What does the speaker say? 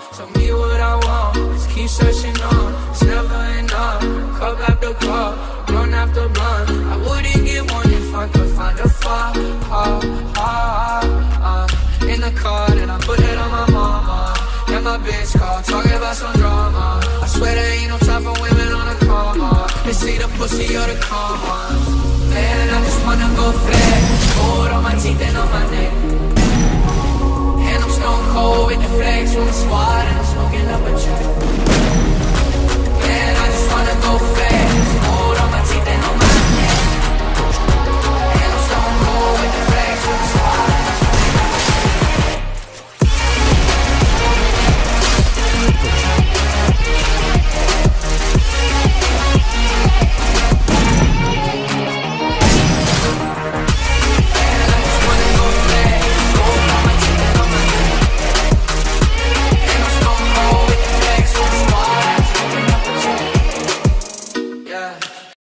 Tell me what I want, just keep searching on. It's never enough, cup after cup, blunt after blunt. I wouldn't get one if I could find a flaw. In the car, and I put it on my mama. And my bitch call, talking about some drama. I swear there ain't no time for women on a coma. They see the pussy or the karma. Man, I just wanna go flat. Gold on my teeth and on my neck. And I'm stone cold with the flex. From the squad and I'm smoking up a check.